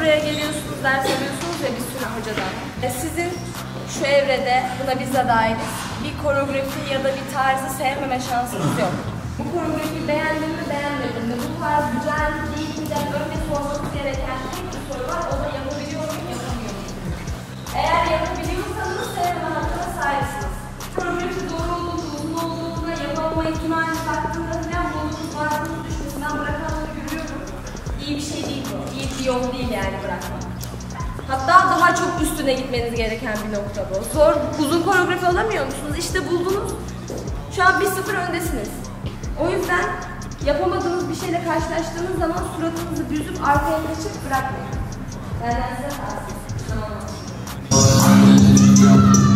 buraya geliyorsunuz, ders alıyorsunuz ya bir sürü hocadan. Sizin şu evrede, buna biz de dahiliz, bir koreografi ya da bir tarzı sevmeme şansınız yok. Bu koreografiyi beğendim mi beğenmedim mi, bu tarz güzel mi değil mi de önce sormanız gereken tek bir soru var, o da yapabiliyor muyum, yapamıyor muyum? Eğer yapabiliyorsanız sevme hakkına sahipsiniz. Koreografi doğru olduğunda, uzun olduğunda, yapamama ihtimaliniz hakkında falan bulunduğunuz varlığınız düşmesinden bırakanları görüyorum. İyi bir şey değil bu, iyi bir yol değil yani bırakmak. Hatta daha çok üstüne gitmeniz gereken bir nokta bu. Zor, uzun koreografi alamıyor musunuz? İşte buldunuz. Şu an 1-0 öndesiniz. O yüzden yapamadığınız bir şeyle karşılaştığınız zaman suratınızı büzüp arkaya kaçıp bırakmayın. Benden size tavsiye. Tamam.